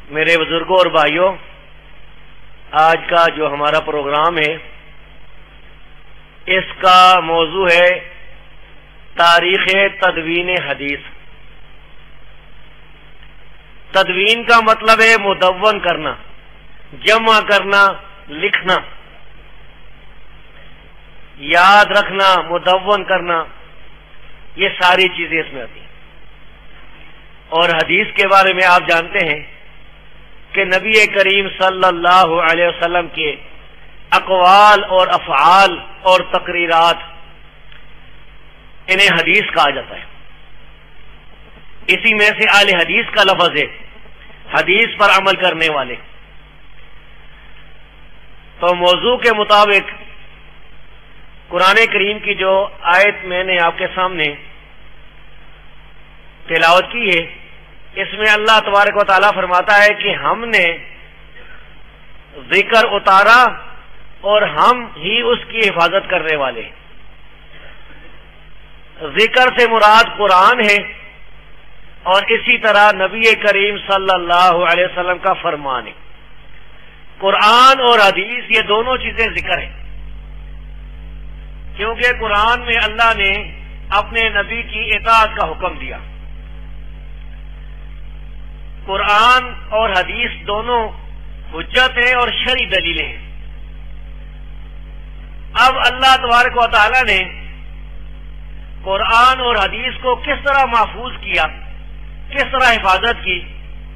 میرے بزرگوں اور بھائیوں، آج کا جو ہمارا پروگرام ہے اس کا موضوع ہے تاریخ تدوین حدیث۔ تدوین کا مطلب ہے مدون کرنا، جمع کرنا، لکھنا، یاد رکھنا، مدون کرنا، یہ ساری چیزیں اس میں آتی ہیں۔ اور حدیث کے بارے میں آپ جانتے ہیں کہ نبی کریم صلی اللہ علیہ وسلم کے اقوال اور افعال اور تقریرات انہیں حدیث کہا جاتا ہے۔ اسی میں سے اہل حدیث کا لفظ ہے، حدیث پر عمل کرنے والے۔ تو موضوع کے مطابق قرآن کریم کی جو آیت میں نے آپ کے سامنے تلاوت کی ہے، اس میں اللہ تبارک و تعالیٰ فرماتا ہے کہ ہم نے ذکر اتارا اور ہم ہی اس کی حفاظت کرنے والے ہیں۔ ذکر سے مراد قرآن ہے، اور اسی طرح نبی کریم صلی اللہ علیہ وسلم کا فرمان ہے۔ قرآن اور حدیث یہ دونوں چیزیں ذکر ہیں، کیونکہ قرآن میں اللہ نے اپنے نبی کی اطاعت کا حکم دیا۔ قرآن اور حدیث دونوں حجت ہیں اور شرعی دلیلیں ہیں۔ اب اللہ تبارک و تعالی نے قرآن اور حدیث کو کس طرح محفوظ کیا، کس طرح حفاظت کی،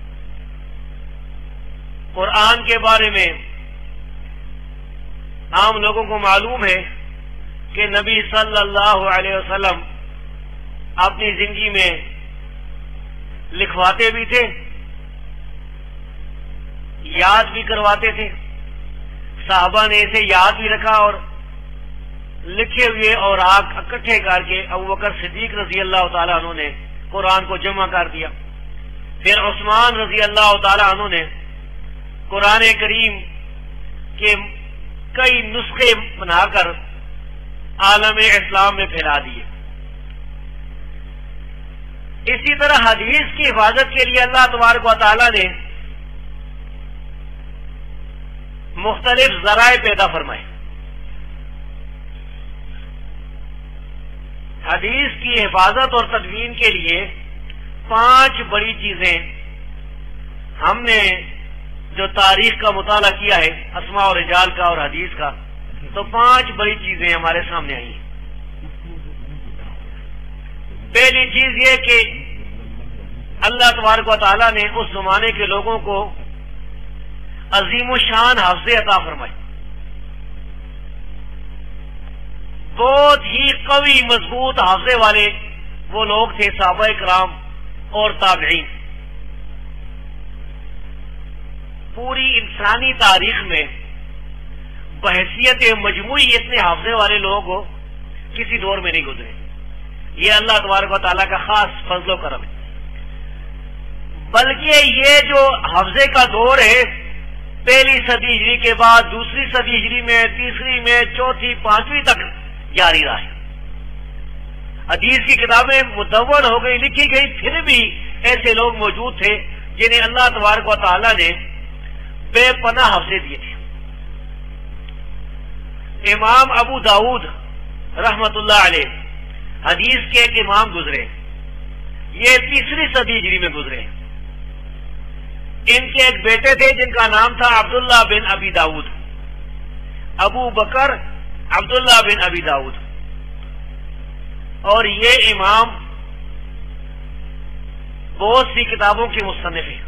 قرآن کے بارے میں عام لوگوں کو معلوم ہے کہ نبی صلی اللہ علیہ وسلم اپنی زندگی میں لکھواتے بھی تھے، یاد بھی کرواتے تھے۔ صحابہ نے اسے یاد بھی رکھا اور لکھے ہوئے اور اکٹھے کر کے ابو بکر صدیق رضی اللہ تعالیٰ عنہ نے قرآن کو جمع کر دیا۔ پھر عثمان رضی اللہ تعالیٰ عنہ نے قرآن کریم کے کئی نسخے بنا کر عالم اسلام میں پھیلا دیے۔ اسی طرح حدیث کی حفاظت کے لیے اللہ تبارک و تعالیٰ نے مختلف ذرائع پیدا فرمائے۔ حدیث کی حفاظت اور تدوین کے لیے 5 بڑی چیزیں ہم نے جو تاریخ کا مطالعہ کیا ہے، اسماء اور رجال کا اور حدیث کا، تو 5 بڑی چیزیں ہمارے سامنے آئی ہیں۔ پہلی چیز یہ کہ اللہ تبارک و تعالیٰ نے اس زمانے کے لوگوں کو عظیم الشان حافظ عطا فرمائی۔ بہت ہی قوی مضبوط حافظے والے وہ لوگ تھے، صحابہ کرام اور تابعین۔ پوری انسانی تاریخ میں بحیثیت مجموعی اتنے حافظے والے لوگ کسی دور میں نہیں گزرے۔ یہ اللہ تبارک و تعالیٰ کا خاص فضل و کرم ہے۔ بلکہ یہ جو حفظے کا دور ہے، پہلی صدی ہجری کے بعد دوسری صدی ہجری میں، تیسری میں، چوتھی، 5ویں تک جاری رہا ہے۔ حدیث کی کتابیں مدون ہو گئی، لکھی گئی، پھر بھی ایسے لوگ موجود تھے جنہیں اللہ تبارک و تعالیٰ نے بے پناہ حفظے دیے تھے۔ امام ابو داؤد رحمت اللہ علیہ حدیث کے ایک امام گزرے، یہ 3ری صدی ہجری میں گزرے۔ ان کے ایک بیٹے تھے جن کا نام تھا عبداللہ بن ابی داؤد، ابو بکر عبداللہ بن ابی داؤد، اور یہ امام بہت سی کتابوں کے مصنف ہیں۔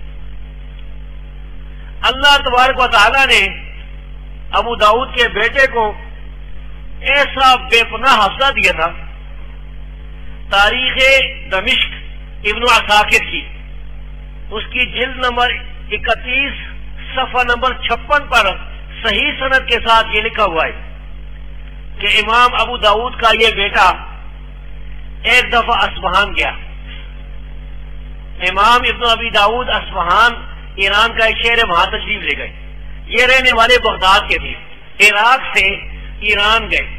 اللہ تبارک و تعالیٰ نے ابو داؤد کے بیٹے کو ایسا بے پناہ حفظہ دیا تھا۔ تاریخ دمشق ابن عساکر کی اس کی جلد نمبر 31 صفحہ نمبر 56 پر صحیح سند کے ساتھ یہ لکھا ہوا ہے کہ امام ابو داؤد کا یہ بیٹا ایک دفعہ اصفہان گیا۔ امام ابن ابی داؤد اصفہان ایران کا ایک شہر، وہاں تشریف لے گئے۔ یہ رہنے والے بغداد کے تھے، عراق سے ایران گئے۔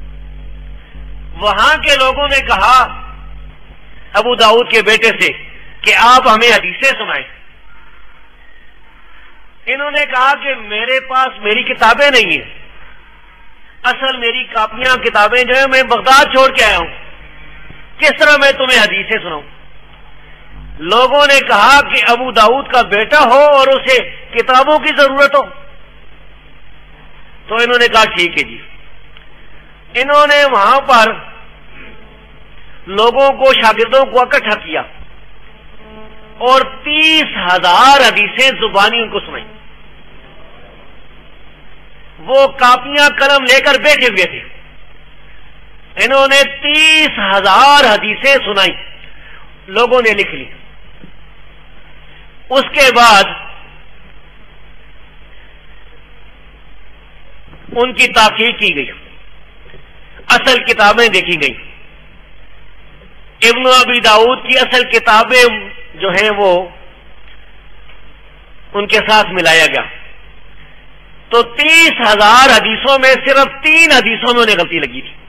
وہاں کے لوگوں نے کہا ابو داؤد کے بیٹے سے کہ آپ ہمیں حدیثیں سنائیں۔ انہوں نے کہا کہ میرے پاس میری کتابیں نہیں ہیں، اصل میری کاپیاں کتابیں جو ہیں میں بغداد چھوڑ کے آیا ہوں، کس طرح میں تمہیں حدیثیں سناؤں؟ لوگوں نے کہا کہ ابو داؤد کا بیٹا ہو اور اسے کتابوں کی ضرورت ہو، تو انہوں نے کہا ٹھیک ہے جی۔ انہوں نے وہاں پر لوگوں کو، شاگردوں کو اکٹھا کیا اور 30,000 حدیثیں زبانی ان کو سنائی۔ وہ کاپیاں قلم لے کر بیٹھے ہوئے تھے، انہوں نے 30,000 حدیثیں سنائی، لوگوں نے لکھ لی۔ اس کے بعد ان کی تحقیق کی گئی، اصل کتابیں دیکھی گئی، ابن ابی داؤد کی اصل کتابیں جو ہیں وہ ان کے ساتھ ملایا گیا، تو 30,000 حدیثوں میں صرف 3 حدیثوں میں انہیں غلطی لگی تھی۔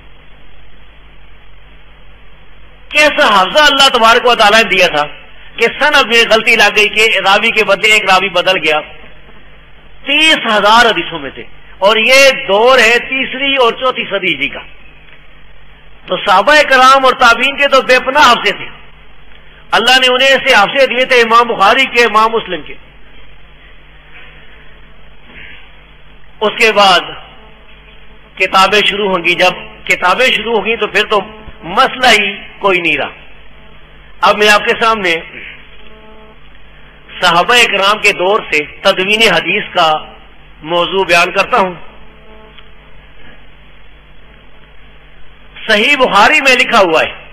کیسا حافظہ اللہ تبارک و تعالیٰ نے دیا تھا کہ سند میں غلطی لگ گئی کہ راوی کے بدلے ایک راوی بدل گیا، 30,000 حدیثوں میں تھے، اور یہ دور ہے 3 اور 4 صدی ہجری کا۔ تو صحابہ کرام اور تابعین کے تو بے پناہ حافظے تھے، اللہ نے انہیں ایسے حافظے دیے تھے، امام بخاری کے، امام مسلم کے۔ اس کے بعد کتابیں شروع ہوں گی، جب کتابیں شروع ہوں گی تو پھر تو مسئلہ ہی کوئی نہیں رہا۔ اب میں آپ کے سامنے صحابہ کرام کے دور سے تدوین حدیث کا موضوع بیان کرتا ہوں۔ صحیح بخاری میں لکھا ہوا ہے،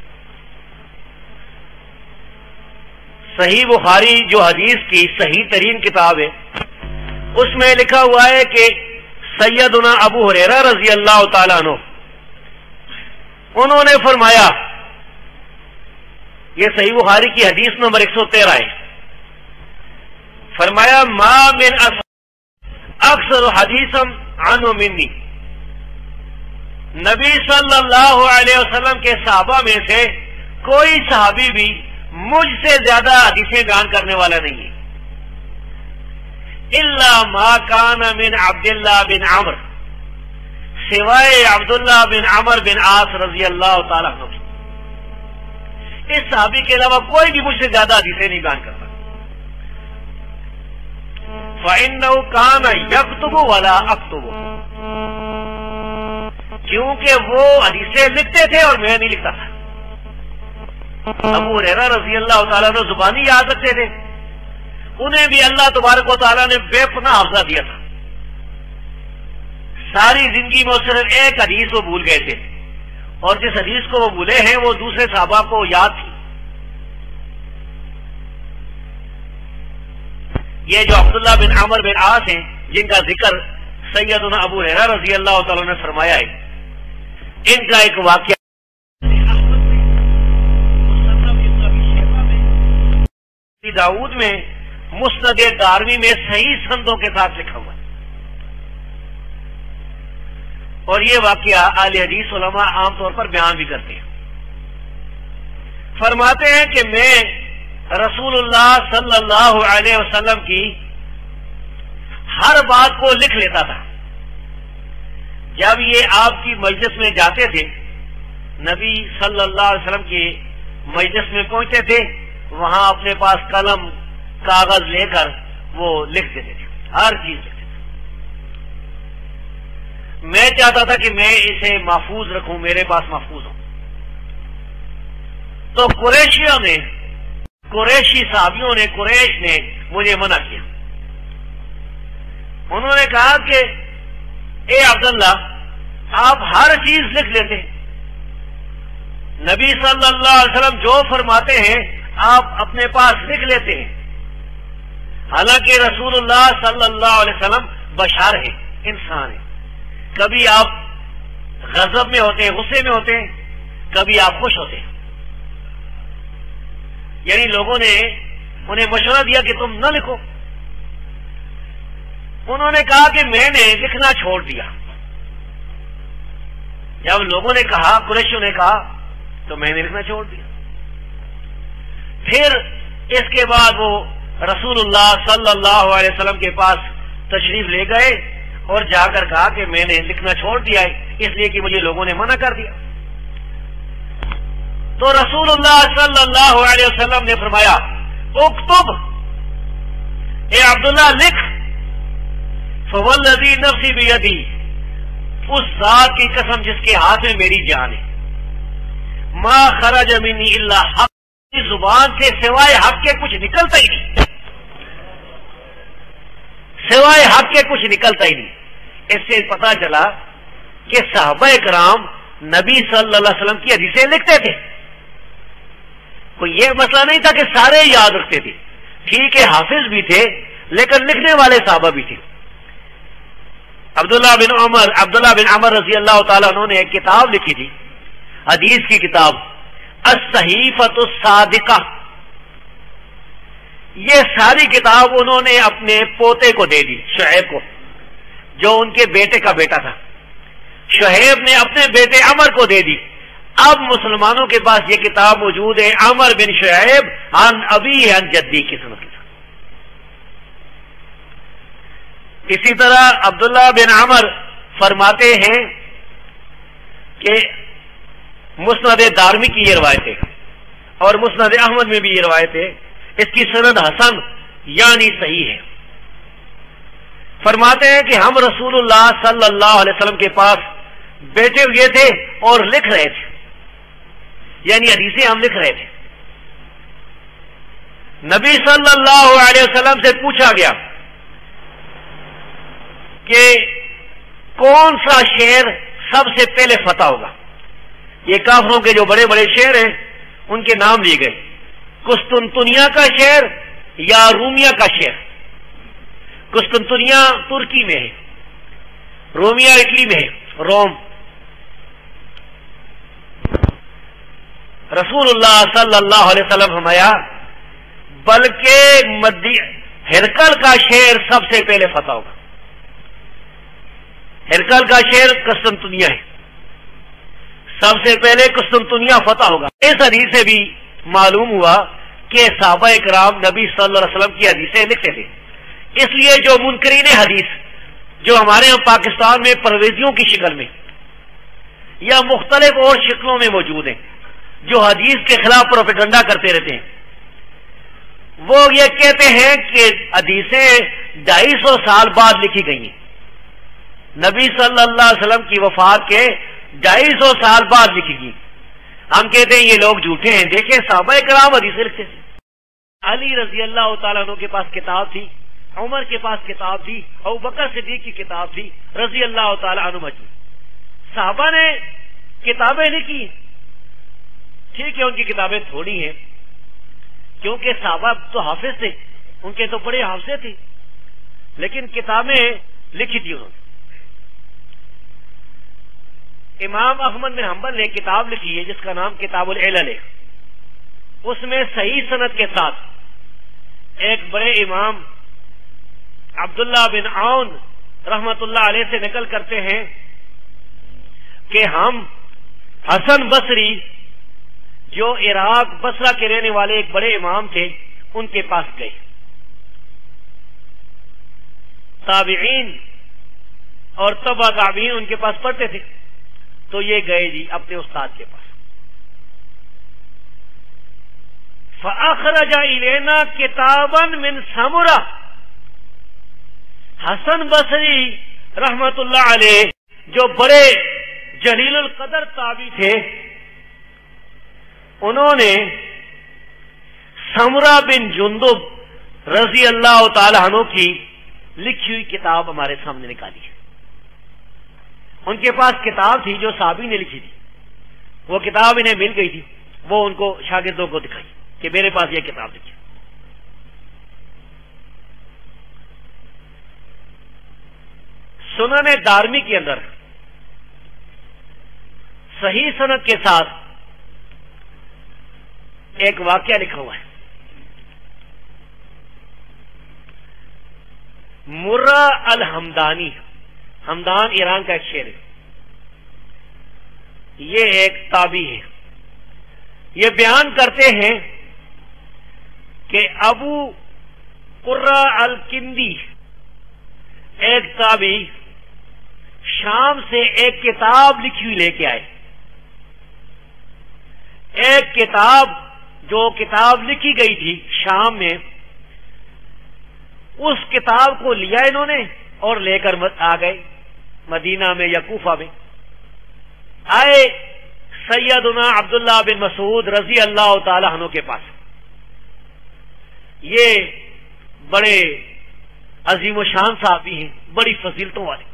صحیح بخاری جو حدیث کی صحیح ترین کتاب ہے، اس میں لکھا ہوا ہے کہ سیدنا ابو ہریرہ رضی اللہ تعالیٰ عنہ انہوں نے فرمایا، یہ صحیح بخاری کی حدیث نمبر 113 ہے، فرمایا ما من اکثر حدیثا عنہ منی، نبی صلی اللہ علیہ وسلم کے صحابہ میں سے کوئی صحابی بھی مجھ سے زیادہ حدیثیں بیان کرنے والا نہیں ہے، الا ما کان من عبداللہ بن عمر، سوائے عبداللہ بن عمر بن عاص رضی اللہ تعالیٰ عنہ، اس صحابی کے علاوہ کوئی بھی مجھ سے زیادہ حدیثیں نہیں بیان کرتا۔ فَإِنَّهُ كَانَ يَكْتُبُ وَلَا أَكْتُبُ، کیونکہ وہ حدیثیں لکھتے تھے اور میں نہیں لکھتا تھا۔ ابو ہریرہ رضی اللہ تعالیٰ عنہ زبانی یاد رکھتے تھے، انہیں بھی اللہ تبارک و تعالیٰ نے بے پناہ حافظہ دیا تھا، ساری زندگی میں صرف ایک حدیث وہ بھول گئے تھے، اور جس حدیث کو وہ بھولے ہیں وہ دوسرے صحابہ کو یاد تھی۔ یہ جو عبداللہ بن عمر بن عاص ہیں جن کا ذکر سیدنا ابو ہریرہ رضی اللہ تعالیٰ نے فرمایا ہے، ان کا ایک واقعہ داؤد میں، مسند دارمی میں صحیح سندوں کے ساتھ لکھا ہوا ہے، اور یہ واقعہ اہل حدیث علماء عام طور پر بیان بھی کرتے ہیں۔ فرماتے ہیں کہ میں رسول اللہ صلی اللہ علیہ وسلم کی ہر بات کو لکھ لیتا تھا۔ جب یہ آپ کی مجلس میں جاتے تھے، نبی صلی اللہ علیہ وسلم کی مجلس میں پہنچتے تھے، وہاں اپنے پاس قلم کاغذ لے کر وہ لکھ دیتے تھے، ہر چیز لکھتے تھے۔ میں چاہتا تھا کہ میں اسے محفوظ رکھوں، میرے پاس محفوظ ہو۔ تو قریشیوں نے، قریشی صحابیوں نے، قریش نے مجھے منع کیا۔ انہوں نے کہا کہ اے عبداللہ، آپ ہر چیز لکھ لیتے ہیں، نبی صلی اللہ علیہ وسلم جو فرماتے ہیں آپ اپنے پاس لکھ لیتے ہیں، حالانکہ رسول اللہ صلی اللہ علیہ وسلم بشر ہے، انسان ہے، کبھی آپ غضب میں ہوتے ہیں، غصے میں ہوتے ہیں، کبھی آپ خوش ہوتے ہیں۔ یعنی لوگوں نے انہیں مشورہ دیا کہ تم نہ لکھو۔ انہوں نے کہا کہ میں نے لکھنا چھوڑ دیا۔ جب لوگوں نے کہا، قریشیوں نے کہا، تو میں نے لکھنا چھوڑ دیا۔ پھر اس کے بعد وہ رسول اللہ صلی اللہ علیہ وسلم کے پاس تشریف لے گئے اور جا کر کہا کہ میں نے لکھنا چھوڑ دیا ہے اس لیے کہ مجھے لوگوں نے منع کر دیا. تو رسول اللہ صلی اللہ علیہ وسلم نے فرمایا اکتب، اے عبداللہ لکھ، فوالذی نفسی بیدی، اس ذات کی قسم جس کے ہاتھ میں میری جان ہے، ما خرج منی الا حق، کی زبان سے سوائے حق کے کچھ نکلتا ہی نہیں، سوائے حق کے کچھ نکلتا ہی نہیں. اس سے پتا چلا کہ صحابہ کرام نبی صلی اللہ علیہ وسلم کی حدیثیں لکھتے تھے. کوئی یہ مسئلہ نہیں تھا کہ سارے یاد رکھتے تھے، ٹھیک ہے حافظ بھی تھے لیکن لکھنے والے صحابہ بھی تھے. عبداللہ بن عمر رضی اللہ تعالیٰ عنہ نے ایک کتاب لکھی تھی، حدیث کی کتاب الصحیفۃ الصادقہ. یہ ساری کتاب انہوں نے اپنے پوتے کو دے دی، شعیب کو، جو ان کے بیٹے کا بیٹا تھا. شعیب نے اپنے بیٹے عمر کو دے دی. اب مسلمانوں کے پاس یہ کتاب موجود ہے، عمر بن شعیب عن ابی عن جدی کی سند کے ساتھ. اسی طرح عبداللہ بن عمر فرماتے ہیں کہ مسند دارمی کی یہ روایت ہے اور مسند احمد میں بھی یہ روایت ہے، اس کی سند حسن یعنی صحیح ہے. فرماتے ہیں کہ ہم رسول اللہ صلی اللہ علیہ وسلم کے پاس بیٹھے ہوئے تھے اور لکھ رہے تھے، یعنی حدیثیں ہم لکھ رہے تھے. نبی صلی اللہ علیہ وسلم سے پوچھا گیا کہ کون سا شہر سب سے پہلے فتح ہوگا. یہ کافروں کے جو بڑے بڑے شہر ہیں ان کے نام لیے گئے، قسطنطنیہ کا شہر یا رومیہ کا شہر. قسطنطنیہ ترکی میں ہے، رومیہ اٹلی میں ہے، روم. رسول اللہ صلی اللہ علیہ وسلم فرمایا بلکہ ہرکل کا شہر سب سے پہلے فتح ہوگا. ہرکل کا شہر قسطنطنیہ ہے، سب سے پہلے قسطنطنیہ فتح ہوگا. اس حدیث سے بھی معلوم ہوا کہ صحابہ کرام نبی صلی اللہ علیہ وسلم کی حدیثیں لکھتے تھے. اس لیے جو منکرین حدیث جو ہمارے یہاں پاکستان میں پرویزیوں کی شکل میں یا مختلف اور شکلوں میں موجود ہیں، جو حدیث کے خلاف پروپیگنڈا کرتے رہتے ہیں، وہ یہ کہتے ہیں کہ حدیثیں 250 سال بعد لکھی گئی ہیں، نبی صلی اللہ علیہ وسلم کی وفات کے 250 سال بعد لکھی گئی. ہم کہتے ہیں یہ لوگ جھوٹے ہیں. دیکھیں صحابہ کرام حدیثیں لکھتے تھے. علی رضی اللہ تعالیٰ عنہ کے پاس کتاب تھی، عمر کے پاس کتاب تھی، ابوبکر صدیق کی کتاب تھی رضی اللہ تعالیٰ عنہ مجمعین. صحابہ نے کتابیں لکھی، ٹھیک ہے ان کی کتابیں تھوڑی ہیں کیونکہ صحابہ تو حافظ تھے، ان کے تو بڑے حافظ تھے، لیکن کتابیں لکھی تھی انہوں نے. امام احمد بن حنبل نے کتاب لکھی ہے جس کا نام کتاب العلل ہے. اس میں صحیح سند کے ساتھ ایک بڑے امام عبداللہ بن عون رحمت اللہ علیہ سے نقل کرتے ہیں کہ ہم حسن بصری جو عراق بصرہ کے رہنے والے ایک بڑے امام تھے ان کے پاس گئے. تابعین اور تبع تابعین ان کے پاس پڑھتے تھے، تو یہ گئے جی اپنے استاد کے پاس. فأخرج إلينا كتابا من سمرہ. حسن بصری رحمت اللہ علیہ جو بڑے جلیل القدر تابعی تھے، انہوں نے سمرہ بن جندب رضی اللہ تعالی عنہ کی لکھی ہوئی کتاب ہمارے سامنے نکالی ہے. ان کے پاس کتاب تھی جو صحابی نے لکھی تھی، وہ کتاب انہیں مل گئی تھی، وہ ان کو شاگردوں کو دکھائی کہ میرے پاس یہ کتاب لکھی. سنن دارمی کے اندر صحیح سند کے ساتھ ایک واقعہ لکھا ہوا ہے. مرہ الحمدانی، ہمدان ایران کا ایک شعر ہے، یہ ایک تابعی ہے. یہ بیان کرتے ہیں کہ ابو قرہ الکندی ایک تابعی شام سے ایک کتاب لکھی ہوئی لے کے آئے. ایک کتاب جو کتاب لکھی گئی تھی شام میں، اس کتاب کو لیا انہوں نے اور لے کر آ گئے مدینہ میں یا کوفہ میں. آئے سیدنا عبداللہ بن مسعود رضی اللہ تعالی عنہ کے پاس. یہ بڑے عظیم و شان صحابی ہیں، بڑی فضیلتوں والے.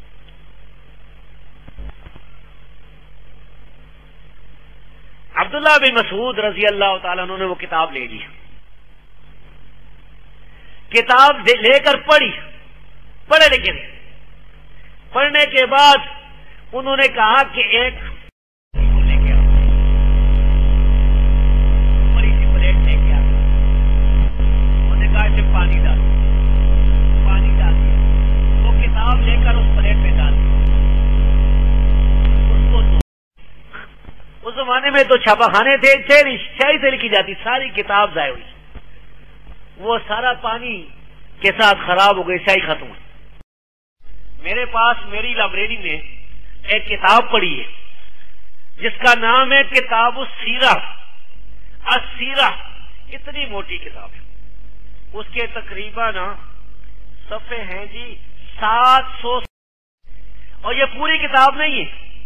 عبداللہ بن مسعود رضی اللہ تعالیٰ عنہ نے وہ کتاب لے لی. کتاب لے کر پڑھے لکھے تھے. پڑھنے کے بعد انہوں نے کہا کہ ایک لے کے آؤ، بڑی سی پلیٹ لے کے آ. انہوں نے کہا اسے پانی ڈال دیا. وہ کتاب لے کر اس پلیٹ میں ڈال دی. اس زمانے میں تو چھاپا خانے تھے، شہری سے لکھی جاتی، ساری کتاب ضائع ہوئی. وہ سارا پانی کے ساتھ خراب ہو گئی، سیاہی ختم ہوئی. میرے پاس میری لائبریری میں ایک کتاب پڑی ہے جس کا نام ہے کتاب السیرہ. السیرہ اتنی موٹی کتاب ہے، اس کے تقریباً صفحے ہیں جی 700. اور یہ پوری کتاب نہیں ہے،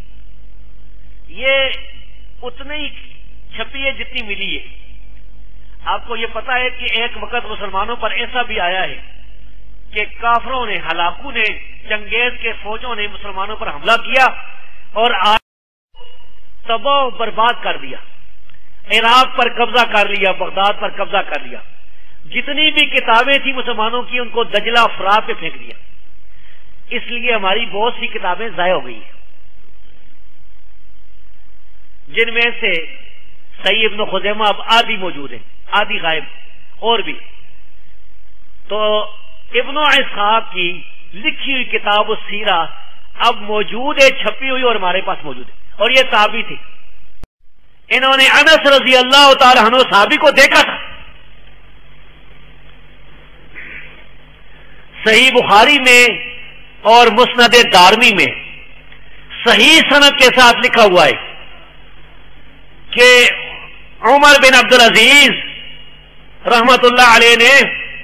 یہ اتنی ہی چھپی ہے جتنی ملی ہے. آپ کو یہ پتا ہے کہ ایک وقت مسلمانوں پر ایسا بھی آیا ہے کہ کافروں نے، ہلاکو نے، چنگیز کے فوجوں نے مسلمانوں پر حملہ کیا اور تباہ و برباد کر دیا. عراق پر قبضہ کر لیا، بغداد پر قبضہ کر لیا. جتنی بھی کتابیں تھیں مسلمانوں کی ان کو دجلہ فرات پہ پھینک دیا. اس لیے ہماری بہت سی کتابیں ضائع ہو گئی ہیں، جن میں سے صحیح ابن خزیمہ اب آدھی موجود ہے، آدھی غائب اور بھی. تو ابن اسحاق کی لکھی ہوئی کتاب السیرہ اب موجود ہے، چھپی ہوئی، اور ہمارے پاس موجود ہے. اور یہ تابعی تھے. انہوں نے انس رضی اللہ تعالی عنہ صحابی کو دیکھا تھا. صحیح بخاری میں اور مسند دارمی میں صحیح سند کے ساتھ لکھا ہوا ہے کہ عمر بن عبدالعزیز رحمت اللہ علیہ نے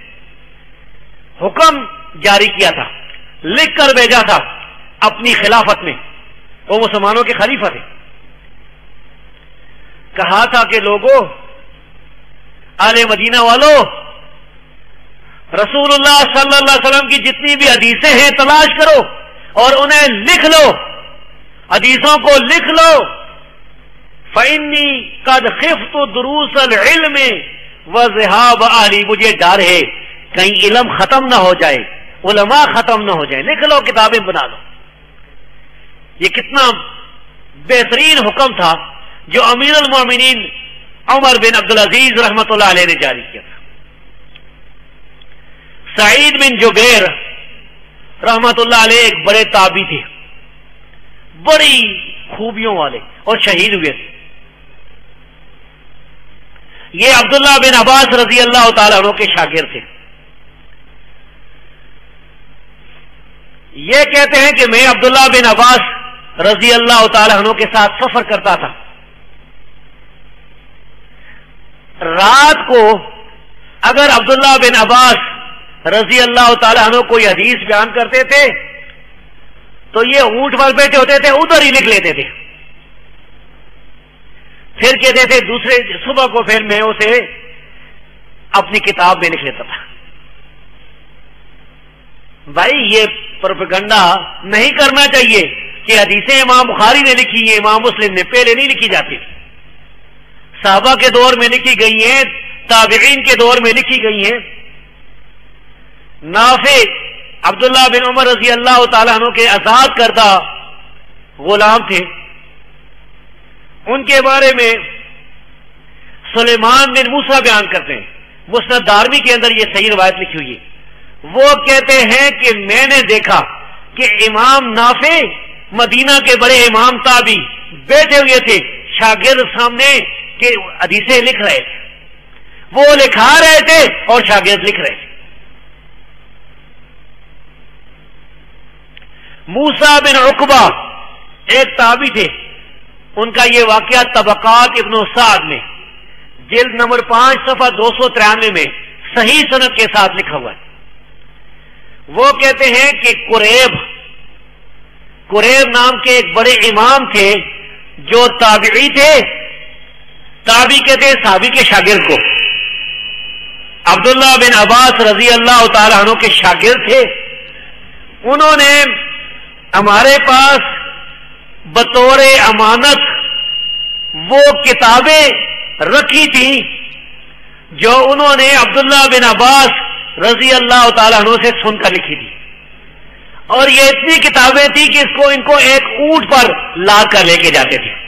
حکم جاری کیا تھا، لکھ کر بھیجا تھا اپنی خلافت میں. وہ مسلمانوں کے خلیفہ تھے. کہا تھا کہ لوگوں، اہل مدینہ والوں، رسول اللہ صلی اللہ علیہ وسلم کی جتنی بھی حدیثیں ہیں تلاش کرو اور انہیں لکھ لو، حدیثوں کو لکھ لو. فَإِنِّي قَدْ خِفْتُ دُرُوسَ الْعِلْمِ وَذِهَابَ أَهْلِهِ، مجھے ڈر ہے کہیں علم ختم نہ ہو جائے، علماء ختم نہ ہو جائیں. لکھ لو، کتابیں بنا لو. یہ کتنا بہترین حکم تھا جو امیر المومنین عمر بن عبدالعزیز رحمت اللہ علیہ نے جاری کیا تھا. سعید بن جبیر رحمت اللہ علیہ ایک بڑے تابعی تھے، بڑی خوبیوں والے، اور شہید ہوئے تھے. یہ عبداللہ بن عباس رضی اللہ تعالیٰ عنہ کے شاگرد تھے. یہ کہتے ہیں کہ میں عبداللہ بن عباس رضی اللہ تعالیٰ عنہ کے ساتھ سفر کرتا تھا. رات کو اگر عبداللہ بن عباس رضی اللہ تعالیٰ عنہ کوئی حدیث بیان کرتے تھے تو یہ اونٹ پر بیٹھے ہوتے تھے، ادھر ہی لکھ لیتے تھے. پھر کہتے تھے دوسرے صبح کو پھر میں اسے اپنی کتاب میں لکھ لیتا تھا. بھائی یہ پروپیگنڈا نہیں کرنا چاہیے کہ حدیثیں امام بخاری نے لکھی ہیں، امام مسلم نے، پہلے نہیں لکھی جاتی. صحابہ کے دور میں لکھی گئی ہیں، تابعین کے دور میں لکھی گئی ہیں. نافع عبداللہ بن عمر رضی اللہ تعالیٰ عنہ کے آزاد کردہ غلام تھے. ان کے بارے میں سلیمان بن موسیٰ بیان کرتے ہیں، مسند دارمی کے اندر یہ صحیح روایت لکھی ہوئی ہے. وہ کہتے ہیں کہ میں نے دیکھا کہ امام نافع مدینہ کے بڑے امام تابعی بیٹھے ہوئے تھے، شاگرد سامنے کے حدیثیں لکھ رہے تھے. وہ لکھا رہے تھے اور شاگرد لکھ رہے تھے. موسیٰ بن عقبہ ایک تابعی تھے، ان کا یہ واقعہ طبقات ابن سعد میں جلد نمبر 5 صفحہ 293 میں صحیح سند کے ساتھ لکھا ہوا ہے۔ وہ کہتے ہیں کہ قریب نام کے ایک بڑے امام تھے جو تابعی تھے، تابعی کہتے ہیں صحابی کے شاگرد کو، عبداللہ بن عباس رضی اللہ تعالی عنہ کے شاگرد تھے۔ انہوں نے ہمارے پاس بطور امانت وہ کتابیں رکھی تھیں جو انہوں نے عبداللہ بن عباس رضی اللہ تعالی عنہ سے سن کر لکھی تھی، اور یہ اتنی کتابیں تھیں کہ ان کو ایک اونٹ پر لا کر لے کے جاتے تھے۔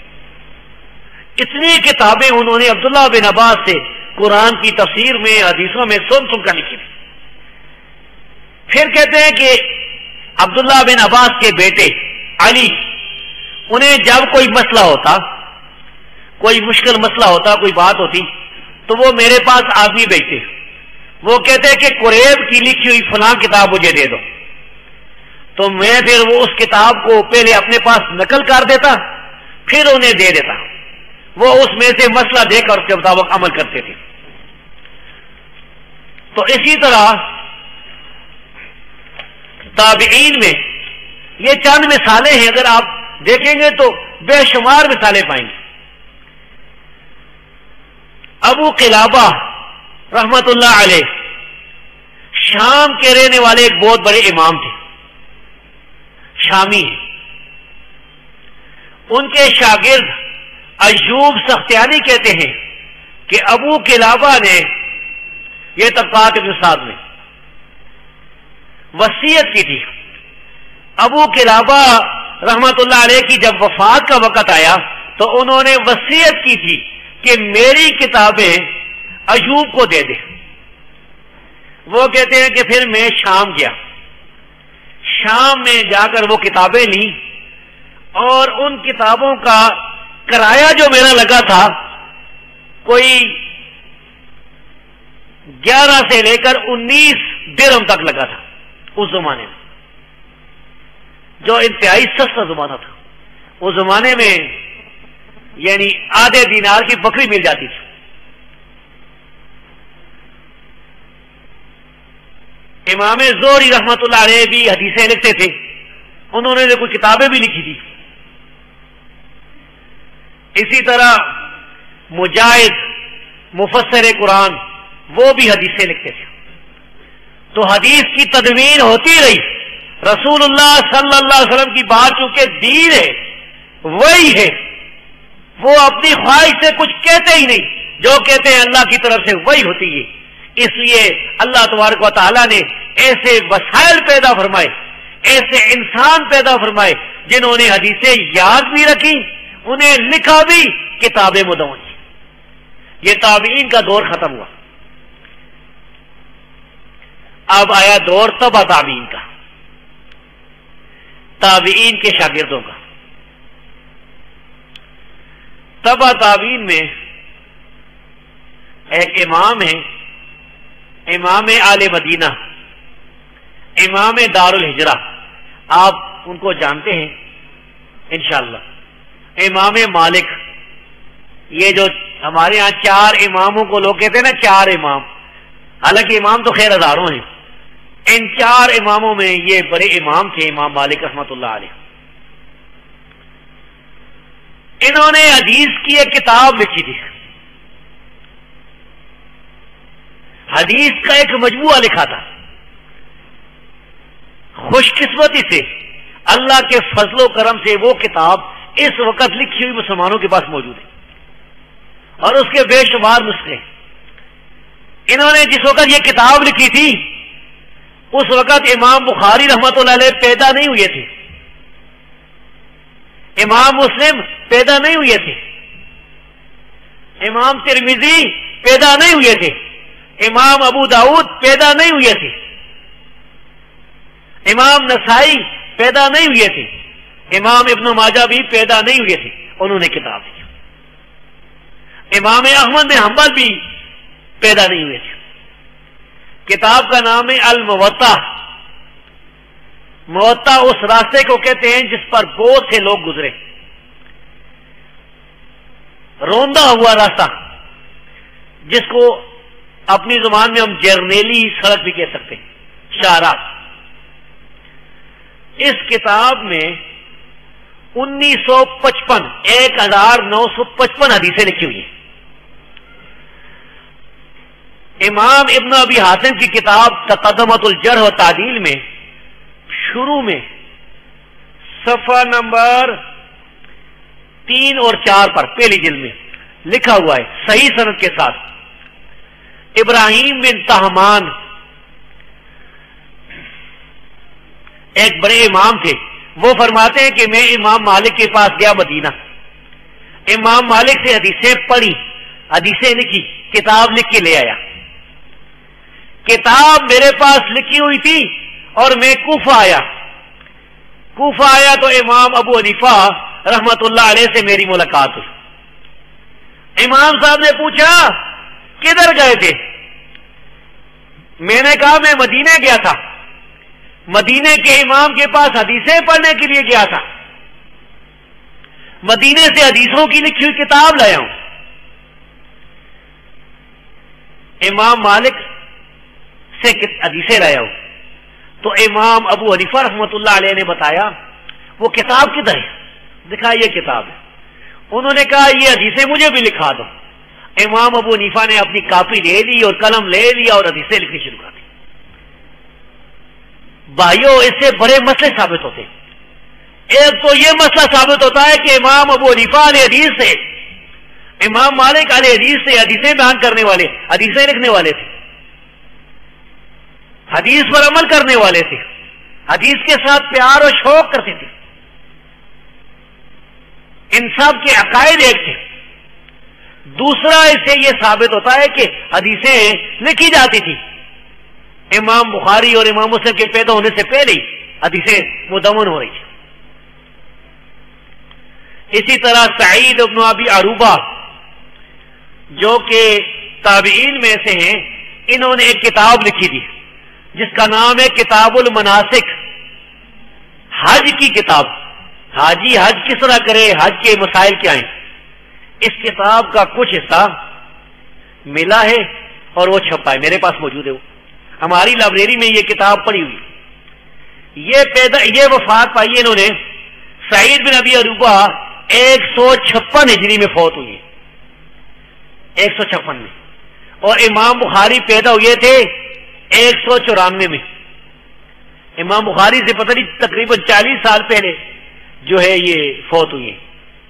اتنی کتابیں انہوں نے عبداللہ بن عباس سے قرآن کی تفسیر میں، حدیثوں میں سن کر لکھی تھی۔ پھر کہتے ہیں کہ عبداللہ بن عباس کے بیٹے علی، انہیں جب کوئی مسئلہ ہوتا، کوئی مشکل مسئلہ ہوتا، کوئی بات ہوتی، تو وہ میرے پاس آدمی بھیجتے، وہ کہتے کہ قریب کی لکھی ہوئی فلاں کتاب مجھے دے دو، تو میں پھر وہ اس کتاب کو پہلے اپنے پاس نقل کر دیتا، پھر انہیں دے دیتا، وہ اس میں سے مسئلہ دے کر اس کے مطابق عمل کرتے تھے۔ تو اسی طرح تابعین میں یہ چند مثالیں ہیں، اگر آپ دیکھیں گے تو بے شمار مثالیں پائیں گے۔ ابو قلابہ رحمت اللہ علیہ شام کے رہنے والے ایک بہت بڑے امام تھے، شامی ہیں۔ ان کے شاگرد ایوب سختیانی کہتے ہیں کہ ابو قلابہ نے، یہ طبقات ابن سعد میں، وصیت کی تھی۔ ابو قلابہ رحمت اللہ علیہ کی جب وفات کا وقت آیا تو انہوں نے وصیت کی تھی کہ میری کتابیں ایوب کو دے دے۔ وہ کہتے ہیں کہ پھر میں شام گیا، شام میں جا کر وہ کتابیں لیں، اور ان کتابوں کا کرایہ جو میرا لگا تھا کوئی 11 سے لے کر 19 درہم تک لگا تھا اس زمانے میں، جو انتہائی سستا زمانہ تھا۔ اس زمانے میں یعنی آدھے دینار کی بکری مل جاتی تھی۔ امام زہری رحمت اللہ علیہ بھی حدیثیں لکھتے تھے، انہوں نے کوئی کتابیں بھی لکھی تھی۔ اسی طرح مجاہد مفسر قرآن، وہ بھی حدیثیں لکھتے تھے۔ تو حدیث کی تدوین ہوتی رہی۔ رسول اللہ صلی اللہ علیہ وسلم کی بات چونکہ دین ہے، وہی ہے، وہ اپنی خواہش سے کچھ کہتے ہی نہیں، جو کہتے ہیں اللہ کی طرف سے وہی ہوتی ہے۔ اس لیے اللہ تبارک و تعالیٰ نے ایسے وسائل پیدا فرمائے، ایسے انسان پیدا فرمائے جنہوں نے حدیثیں یاد بھی رکھی، انہیں لکھا بھی، کتابیں مدون کی۔ یہ تابعین کا دور ختم ہوا، اب آیا دور تبع تابعین کا، تابعین کے شاگردوں کا۔ تبع تابعین میں ایک امام ہے، امام آل مدینہ، امام دار الہجرہ، آپ ان کو جانتے ہیں انشاءاللہ۔ امام مالک، یہ جو ہمارے ہاں 4 اماموں کو لوگ کہتے ہیں نا 4 امام، حالانکہ امام تو خیر ہزاروں ہیں، ان 4 اماموں میں یہ بڑے امام تھے امام مالک رحمت اللہ علیہ۔ انہوں نے حدیث کی ایک کتاب لکھی تھی، حدیث کا ایک مجموعہ لکھا تھا۔ خوش قسمتی سے اللہ کے فضل و کرم سے وہ کتاب اس وقت لکھی ہوئی مسلمانوں کے پاس موجود ہے، اور اس کے بے شمار نسخے۔ انہوں نے جس وقت یہ کتاب لکھی تھی اس وقت امام بخاری رحمت اللہ علیہ پیدا نہیں ہوئے تھے، امام مسلم پیدا نہیں ہوئے تھے، امام ترمذی پیدا نہیں ہوئے تھے، امام ابو داؤد پیدا نہیں ہوئے تھے، امام نسائی پیدا نہیں ہوئے تھے، امام ابن ماجہ بھی پیدا نہیں ہوئے تھے، انہوں نے کتاب لکھی۔ امام احمد بن حنبل بھی پیدا نہیں ہوئے تھے۔ کتاب کا نام ہے الموطا، موتا اس راستے کو کہتے ہیں جس پر بہت سے لوگ گزرے، روندا ہوا راستہ، جس کو اپنی زبان میں ہم جرنیلی سڑک بھی کہہ سکتے ہیں، شاہراہ۔ اس کتاب میں 1955 حدیثیں لکھی ہوئی ہیں۔ امام ابن ابی حاتم کی کتاب تقدمۃ الجرح و تعدیل میں شروع میں صفحہ نمبر 3 اور 4 پر پہلی جلد میں لکھا ہوا ہے صحیح سند کے ساتھ، ابراہیم بن طہمان ایک بڑے امام تھے، وہ فرماتے ہیں کہ میں امام مالک کے پاس گیا مدینہ، امام مالک سے حدیثیں پڑھی، حدیثیں لکھی، کتاب لکھ کے لے آیا۔ کتاب میرے پاس لکھی ہوئی تھی اور میں کوفہ آیا تو امام ابو حنیفہ رحمت اللہ علیہ سے میری ملاقات ہوئی۔ امام صاحب نے پوچھا کدھر گئے تھے؟ میں نے کہا میں مدینے گیا تھا، مدینے کے امام کے پاس حدیثیں پڑھنے کے لیے گیا تھا، مدینے سے حدیثوں کی لکھی ہوئی کتاب لایا ہوں۔ امام مالک سے حدیثیں لایا ہوں تو امام ابو حنیفہ رحمۃ اللہ علیہ نے بتایا وہ کتاب کدھر ہے؟ دکھا یہ کتاب ہے۔ انہوں نے کہا یہ حدیثیں مجھے بھی لکھا دو۔ امام ابو حنیفہ نے اپنی کاپی لے لی اور قلم لے لیا اور حدیثیں لکھنی شروع کر دی۔ بھائیوں، اس سے بڑے مسئلے ثابت ہوتے ہیں۔ ایک تو یہ مسئلہ ثابت ہوتا ہے کہ امام ابو حنیفہ علیہ حدیث سے، امام مالک علیہ حدیث سے حدیثیں بیان کرنے والے، حدیثیں لکھنے والے تھے، حدیث پر عمل کرنے والے تھے، حدیث کے ساتھ پیار اور شوق کرتے تھے، ان سب کے عقائد ایک تھے۔ دوسرا اس سے یہ ثابت ہوتا ہے کہ حدیثیں لکھی جاتی تھی، امام بخاری اور امام مسلم کے پیدا ہونے سے پہلے ہی حدیثیں مدون ہو رہی تھی۔ اسی طرح سعید ابن ابی عروبہ جو کہ تابعین میں سے ہیں، انہوں نے ایک کتاب لکھی تھی جس کا نام ہے کتاب المناسک، حج کی کتاب، حاجی حج کس طرح کرے، حج کے مسائل کیا ہیں۔ اس کتاب کا کچھ حصہ ملا ہے اور وہ چھپا ہے، میرے پاس موجود ہے وہ، ہماری لائبریری میں یہ کتاب پڑی ہوئی۔ یہ وفات پائی انہوں نے سعید بن ابی عروبہ 156 ہجری میں فوت ہوئی، 156 میں، اور امام بخاری پیدا ہوئے تھے 194 میں۔ امام بخاری سے پتہ نہیں تقریباً 40 سال پہلے جو ہے یہ فوت ہوئی ہیں۔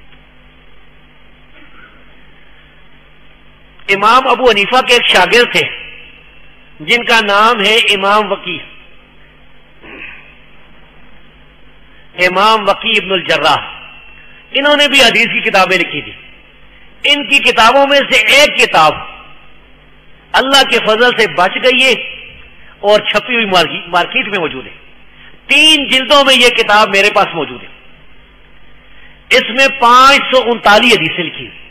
امام ابو حنیفہ کے ایک شاگرد تھے جن کا نام ہے امام وکی، امام وکی ابن الجراح، انہوں نے بھی حدیث کی کتابیں لکھی تھی۔ ان کی کتابوں میں سے ایک کتاب اللہ کے فضل سے بچ گئی ہے اور چھپی ہوئی مارکیٹ میں موجود ہے، 3 جلدوں میں یہ کتاب میرے پاس موجود ہے۔ اس میں 539 حدیثیں لکھی ہوئی۔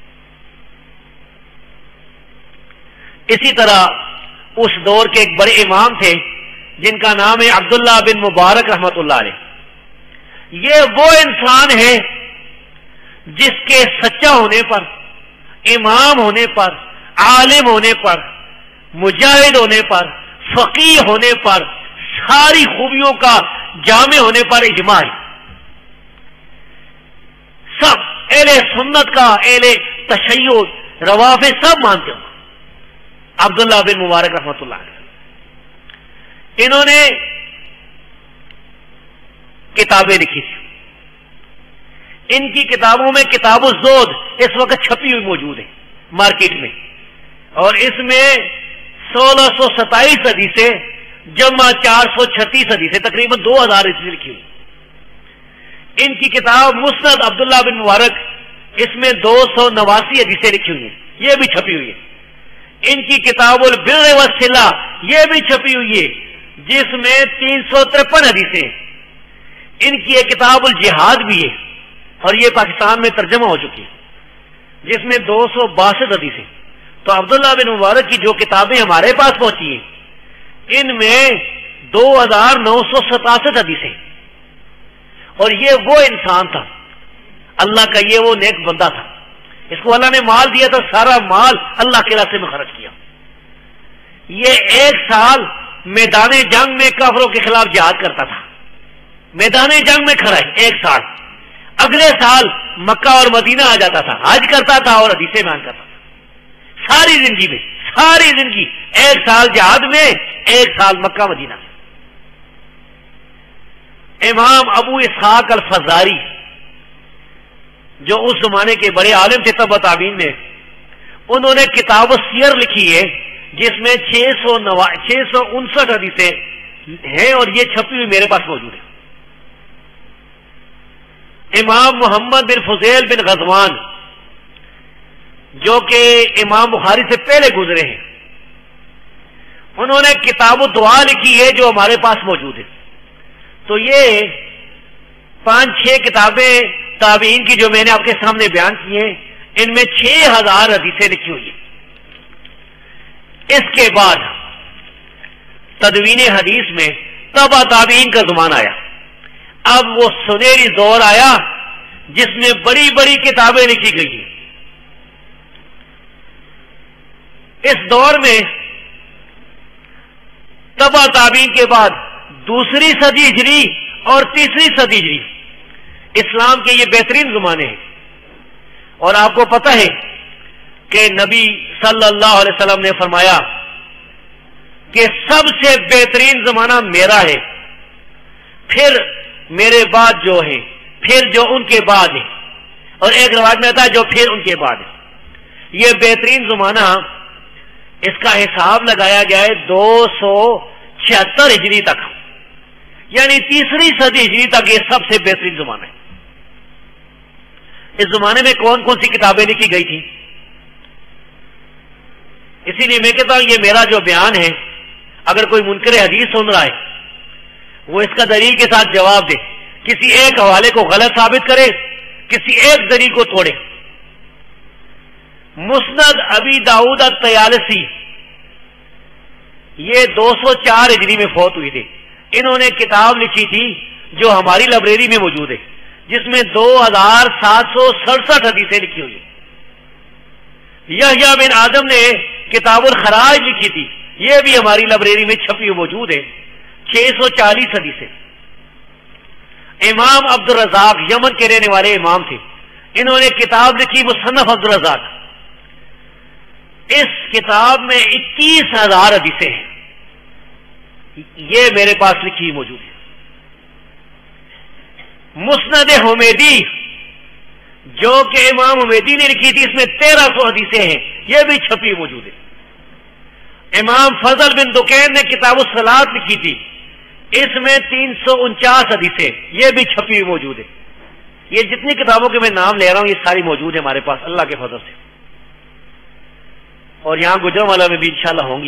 اسی طرح اس دور کے ایک بڑے امام تھے جن کا نام ہے عبداللہ بن مبارک رحمت اللہ علیہ۔ یہ وہ انسان ہے جس کے سچا ہونے پر، امام ہونے پر، عالم ہونے پر، مجاہد ہونے پر، فقیہ ہونے پر، ساری خوبیوں کا جامع ہونے پر اجماع ہے۔ سب اہل سنت کا، اہل تشیع، روافض سب مانتے ہوں عبداللہ بن مبارک رحمت اللہ علیہ۔ انہوں نے کتابیں لکھی تھی، ان کی کتابوں میں کتاب الزہد اس وقت چھپی ہوئی موجود ہے مارکیٹ میں، اور اس میں 1627 حدیثیں جمع 436 حدیثیں، تقریباً 2000 حدیثیں لکھی ہوئی۔ ان کی کتاب مسند عبداللہ بن مبارک، اس میں 289 حدیثیں لکھی ہوئی ہیں، یہ بھی چھپی ہوئی ہے۔ ان کی کتاب البر والصلہ یہ بھی چھپی ہوئی ہے جس میں 353 حدیثیں۔ ان کی ایک کتاب الجہاد بھی ہے اور یہ پاکستان میں ترجمہ ہو چکی ہے جس میں 262 حدیثیں۔ تو عبداللہ بن مبارک کی جو کتابیں ہمارے پاس پہنچی ہیں ان میں 2967 حدیثیں. اور یہ وہ انسان تھا اللہ کا، یہ وہ نیک بندہ تھا، اس کو اللہ نے مال دیا تھا، سارا مال اللہ کے راستے میں خرچ کیا. یہ 1 سال میدان جنگ میں کافروں کے خلاف جہاد کرتا تھا، میدان جنگ میں کھڑا ہے 1 سال. اگلے سال مکہ اور مدینہ آ جاتا تھا، حج کرتا تھا اور حدیثیں بیان کرتا تھا. ساری زندگی میں، ساری زندگی 1 سال جہاد میں، 1 سال مکہ مدینہ میں. امام ابو اسحاق الفزاری جو اس زمانے کے بڑے عالم تھے تبع تابعین میں، انہوں نے کتاب السیر لکھی ہے جس میں 659 حدیثیں ہیں اور یہ چھپی ہوئی میرے پاس موجود ہے. امام محمد بن فضیل بن غزوان جو کہ امام بخاری سے پہلے گزرے ہیں، انہوں نے کتاب الدعا لکھی ہے جو ہمارے پاس موجود ہے. تو یہ 5-6 کتابیں تابعین کی جو میں نے آپ کے سامنے بیان کی ہیں، ان میں 6000 حدیثیں لکھی ہوئی ہیں. اس کے بعد تدوین حدیث میں تبع تابعین کا زمانہ آیا. اب وہ سنہری دور آیا جس میں بڑی بڑی کتابیں لکھی گئی ہیں. اس دور میں تبع تابعین کے بعد 2ری صدی ہجری اور 3ری صدی ہجری اسلام کے یہ بہترین زمانے ہیں. اور آپ کو پتہ ہے کہ نبی صلی اللہ علیہ وسلم نے فرمایا کہ سب سے بہترین زمانہ میرا ہے، پھر میرے بعد جو ہے، پھر جو ان کے بعد ہے، اور ایک روایت میں آتا ہے جو پھر ان کے بعد ہے. یہ بہترین زمانہ، اس کا حساب لگایا جائے 276 ہجری تک، یعنی 3ری صدی ہجری تک یہ سب سے بہترین زمانہ ہے. اس زمانے میں کون کون سی کتابیں لکھی گئی تھی؟ اسی لیے میں کہتا ہوں یہ میرا جو بیان ہے، اگر کوئی منکر حدیث سن رہا ہے وہ اس کا دلیل کے ساتھ جواب دے، کسی ایک حوالے کو غلط ثابت کرے، کسی ایک دلیل کو توڑے. مسند ابی داؤد الطیالسی یہ 204 ہجری میں فوت ہوئی تھی. انہوں نے کتاب لکھی تھی جو ہماری لائبریری میں موجود ہے، جس میں 2767 حدیثیں لکھی ہوئی ہیں. یحییٰ بن آدم نے کتاب الخراج لکھی تھی، یہ بھی ہماری لائبریری میں چھپی ہوئی موجود ہے، 640 حدیثیں. امام عبد الرزاق یمن کے رہنے والے امام تھے، انہوں نے کتاب لکھی مصنف عبد الرزاق. اس کتاب میں 21000 حدیثیں ہیں، یہ میرے پاس لکھی موجود ہے. مسند حمیدی جو کہ امام حمیدی نے لکھی تھی، اس میں 1300 حدیثیں ہیں، یہ بھی چھپی موجود ہے. امام فضل بن دکین نے کتاب الصلاۃ لکھی تھی، اس میں 349 حدیثیں، یہ بھی چھپی موجود ہے. یہ جتنی کتابوں کے میں نام لے رہا ہوں یہ ساری موجود ہے ہمارے پاس اللہ کے فضل سے، اور یہاں گجرانوالہ میں بھی انشاءاللہ ہوں گی.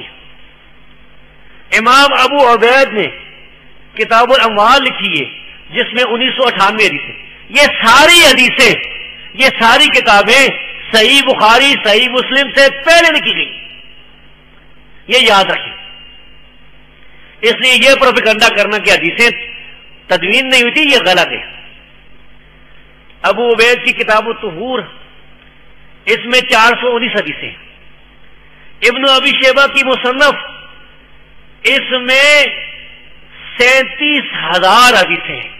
امام ابو عبید نے کتاب الاموال لکھی ہے جس میں 1998 حدیثیں. یہ ساری حدیثیں، یہ ساری کتابیں صحیح بخاری صحیح مسلم سے پہلے لکھی گئی، یہ یاد رکھیں. اس لیے یہ پروپیگنڈا کرنا کہ حدیثیں تدوین نہیں ہوئی تھی یہ غلط ہے. ابو عبید کی کتاب الطہور اس میں 419 حدیثیں. ابن ابی شیبہ کی مصنف اس میں 37,000 حدیثیں ہیں،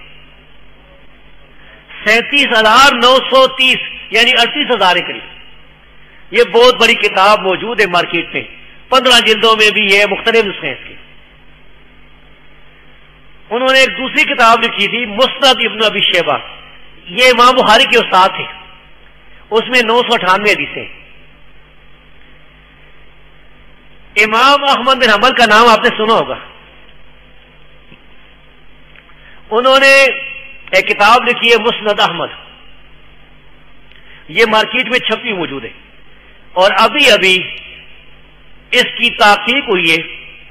37,930 یعنی 38,000 کے قریب. یہ بہت بڑی کتاب موجود ہے مارکیٹ میں، 15 جلدوں میں بھی ہے، مختلف نسخے ہیں اس کے. انہوں نے ایک دوسری کتاب لکھی تھی مسند ابن ابی شیبہ، یہ امام بخاری کے استاد تھے، اس میں 998 حدیثیں. امام احمد بن حنبل کا نام آپ نے سنا ہوگا، انہوں نے ایک کتاب لکھی ہے مسند احمد، یہ مارکیٹ میں چھپی موجود ہے، اور ابھی ابھی اس کی تحقیق ہوئی ہے،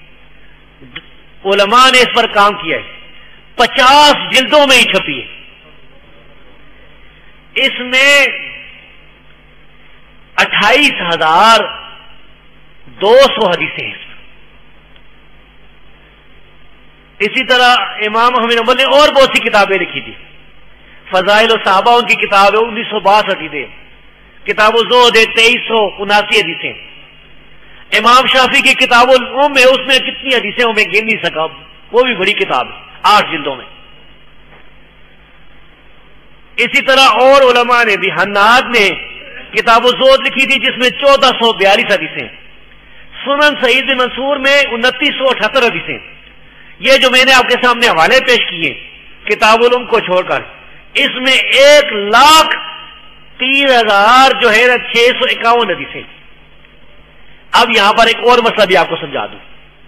علماء نے اس پر کام کیا ہے، 50 جلدوں میں ہی چھپی ہے. اس میں 28,200 حدیثیں ہیں. اسی طرح امام احمد بن حنبل نے اور بہت سی کتابیں لکھی تھی. فضائل الصحابہ ان کی کتاب ہے 1962 حدیثیں. کتاب الزہد 2379 حدیثیں. امام شافعی کی کتاب الام ہے، اس میں کتنی حدیثیں میں گن نہیں سکا، وہ بھی بڑی کتاب ہے 8 جلدوں میں. اسی طرح اور علماء نے بھی، حناد نے کتاب الزہد لکھی تھی جس میں 1442 حدیثیں. سنن سعید بن منصور میں 2978 حدیثیں. یہ جو میں نے آپ کے سامنے حوالے پیش کیے کتاب الام کو چھوڑ کر، اس میں 1,03,000 جو ہے 651 حدیثیں. اب یہاں پر ایک اور مسئلہ بھی آپ کو سمجھا دوں.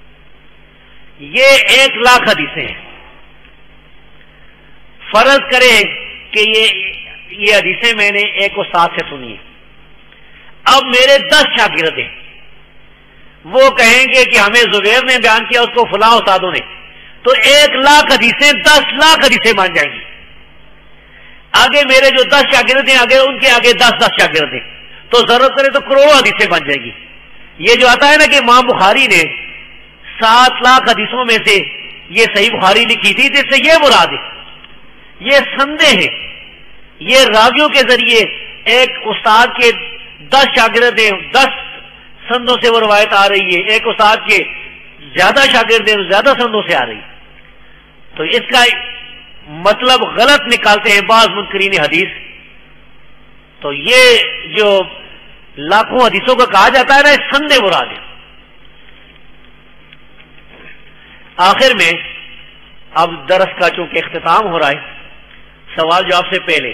یہ 1,00,000 حدیثیں ہیں. فرض کریں کہ یہ حدیثیں میں نے ایک استاد سے سنی ہیں. اب میرے 10 شاگرد ہیں، وہ کہیں گے کہ ہمیں زبیر نے بیان کیا، اس کو فلاں استادوں نے، تو 1,00,000 حدیثیں 10,00,000 حدیثیں مان جائیں گی. آگے میرے جو 10 شاگرد ہیں، آگے ان کے آگے 10 شاگرد ہیں، تو ضرورت کرے تو کروڑوں حدیثیں بن جائیں گی. یہ جو آتا ہے نا کہ امام بخاری نے 7,00,000 حدیثوں میں سے یہ صحیح بخاری لکھی تھی، جس سے یہ مراد ہے. یہ سندیں ہیں، یہ راویوں کے ذریعے ایک استاد کے 10 شاگرد ہیں، 10 سندوں سے وہ روایت آ رہی ہے، ایک استاد کے زیادہ شاگرد ہیں، زیادہ سندوں سے آ رہی ہے. تو اس کا مطلب غلط نکالتے ہیں بعض منکرین حدیث. تو یہ جو لاکھوں حدیثوں کا کہا جاتا ہے نا، سندے مراد ہے. آخر میں اب درس کا چونکہ اختتام ہو رہا ہے، سوال جواب سے پہلے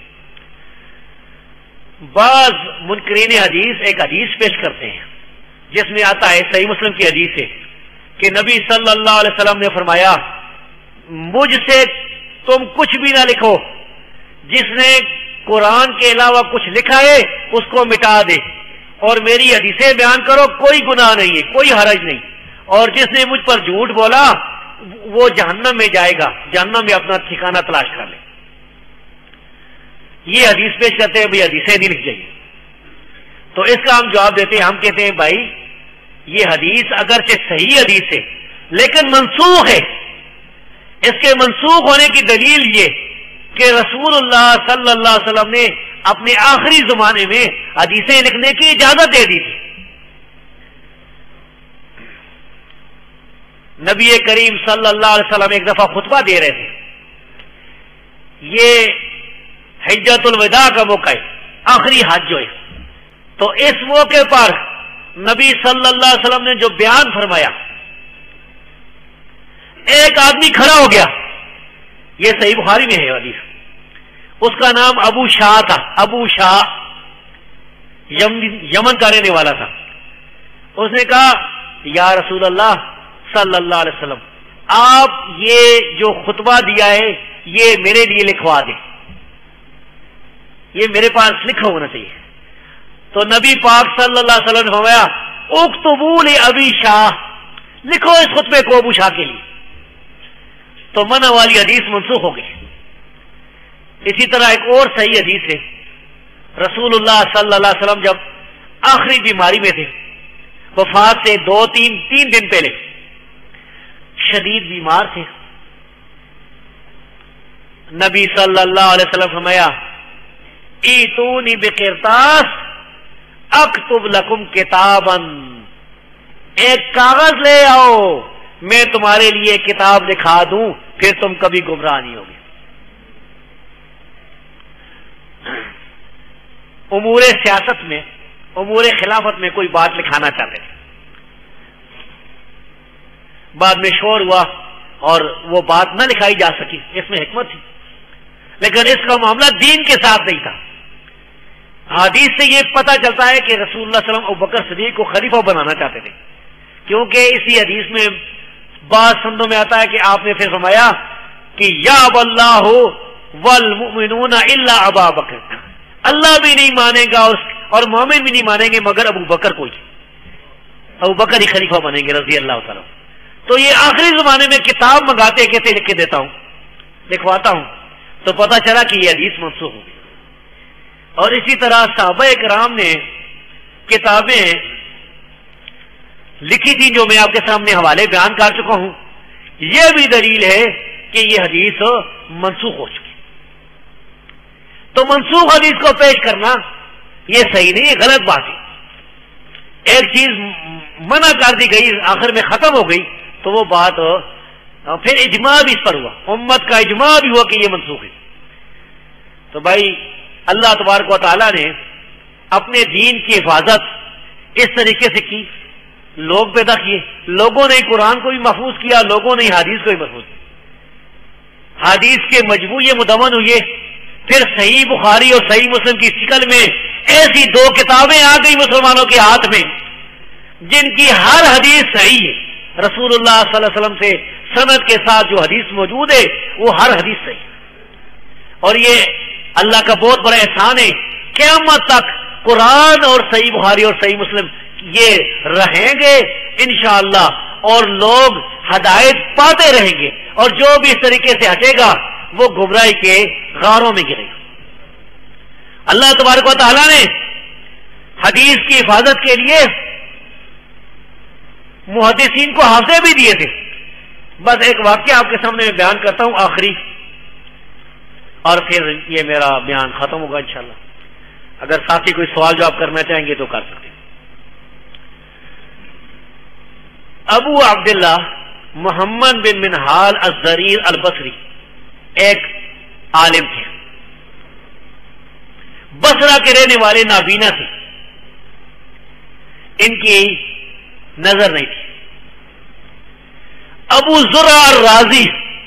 بعض منکرین حدیث ایک حدیث پیش کرتے ہیں جس میں آتا ہے، صحیح مسلم کی حدیث ہے کہ نبی صلی اللہ علیہ وسلم نے فرمایا، مجھ سے تم کچھ بھی نہ لکھو، جس نے قرآن کے علاوہ کچھ لکھا ہے اس کو مٹا دے، اور میری حدیثیں بیان کرو، کوئی گناہ نہیں ہے، کوئی حرج نہیں، اور جس نے مجھ پر جھوٹ بولا وہ جہنم میں جائے گا، جہنم میں اپنا ٹھکانہ تلاش کر لے. یہ حدیث پیش کرتے ہیں، بھائی حدیثیں نہیں لکھ جائیے. تو اس کا ہم جواب دیتے ہیں، ہم کہتے ہیں بھائی یہ حدیث اگرچہ صحیح حدیث ہے لیکن منسوخ ہے. اس کے منسوخ ہونے کی دلیل یہ کہ رسول اللہ صلی اللہ علیہ وسلم نے اپنے آخری زمانے میں حدیثیں لکھنے کی اجازت دے دی تھی. نبی کریم صلی اللہ علیہ وسلم ایک دفعہ خطبہ دے رہے تھے. یہ حجۃ الوداع کا موقع ہے، آخری حج جو ہے. تو اس موقع پر نبی صلی اللہ علیہ وسلم نے جو بیان فرمایا، ایک آدمی کھڑا ہو گیا، یہ صحیح بخاری میں ہے حدیث، اس کا نام ابو شاہ تھا. ابو شاہ یمن کا رہنے والا تھا. اس نے کہا، یا رسول اللہ صلی اللہ علیہ وسلم، آپ یہ جو خطبہ دیا ہے یہ میرے لیے لکھوا دیں، یہ میرے پاس لکھا ہونا چاہیے. تو نبی پاک صلی اللہ علیہ وسلم نے فرمایا، اکتبوا لابی شاہ، لکھو اس خطبے کو ابو شاہ کے لیے. تو منع والی حدیث منسوخ ہو گئی. اسی طرح ایک اور صحیح حدیث ہے، رسول اللہ صلی اللہ علیہ وسلم جب آخری بیماری میں تھے، وفات سے 2-3 دن پہلے، شدید بیمار تھے، نبی صلی اللہ علیہ وسلم فرمایا، ایتونی بقرطاس اکتب لکم کتابا، ایک کاغذ لے آؤ، میں تمہارے لیے کتاب لکھا دوں، پھر تم کبھی گمراہ نہیں ہوگے. امور سیاست میں، امور خلافت میں کوئی بات لکھانا چاہتے تھے، بعد میں شور ہوا اور وہ بات نہ لکھائی جا سکی، اس میں حکمت تھی، لیکن اس کا معاملہ دین کے ساتھ نہیں تھا. حدیث سے یہ پتہ چلتا ہے کہ رسول اللہ صلی اللہ علیہ وسلم ابوبکر صدیق کو خلیفہ بنانا چاہتے تھے، کیونکہ اسی حدیث میں بعض سندوں میں آتا ہے کہ آپ نے پھر فرمایا کہ یا اللہ والمؤمنون الا ابا بکر، اللہ بھی نہیں مانے گا اور مومن بھی نہیں مانیں گے مگر ابو بکر کو، ابو بکر ہی خلیفہ بنیں گے رضی اللہ تعالیٰ. تو یہ آخری زمانے میں کتاب منگاتے کہتے لکھ کے دیتا ہوں، لکھواتا ہوں، تو پتہ چلا کہ یہ حدیث منسوخ ہو گئی. اور اسی طرح صحابہ کرام نے کتابیں لکھی تھی جو میں آپ کے سامنے حوالے بیان کر چکا ہوں. یہ بھی دلیل ہے کہ یہ حدیث منسوخ ہو چکی. تو منسوخ حدیث کو پیش کرنا یہ صحیح نہیں، یہ غلط بات ہے. ایک چیز منع کر دی گئی، آخر میں ختم ہو گئی، تو وہ بات پھر اجماع بھی اس پر ہوا، امت کا اجماع بھی ہوا کہ یہ منسوخ ہے. تو بھائی اللہ تبارک و تعالیٰ نے اپنے دین کی حفاظت اس طریقے سے کی، لوگ پیدا کیے، لوگوں نے قرآن کو بھی محفوظ کیا، لوگوں نے حدیث کو بھی محفوظ کیا. حدیث کے مجموعے مدون ہوئے، پھر صحیح بخاری اور صحیح مسلم کی شکل میں ایسی دو کتابیں آ گئی مسلمانوں کے ہاتھ میں جن کی ہر حدیث صحیح ہے. رسول اللہ صلی اللہ علیہ وسلم سے سند کے ساتھ جو حدیث موجود ہے وہ ہر حدیث صحیح. اور یہ اللہ کا بہت بڑا احسان ہے، قیامت تک قرآن اور صحیح بخاری اور صحیح مسلم یہ رہیں گے انشاءاللہ، اور لوگ ہدایت پاتے رہیں گے، اور جو بھی اس طریقے سے ہٹے گا وہ گمراہی کے غاروں میں گرے گا. اللہ تبارک و تعالیٰ نے حدیث کی حفاظت کے لیے محدثین کو حافظے بھی دیے تھے. بس ایک واقعہ آپ کے سامنے میں بیان کرتا ہوں آخری، اور پھر یہ میرا بیان ختم ہوگا انشاءاللہ. اگر ساتھی کوئی سوال جواب کرنا چاہیں گے تو کر سکتے ہیں. ابو عبداللہ محمد بن منہال الضریر البصری ایک عالم تھے، بصرہ کے رہنے والے نابینا تھے، ان کی نظر نہیں تھی. ابو زرع الرازی،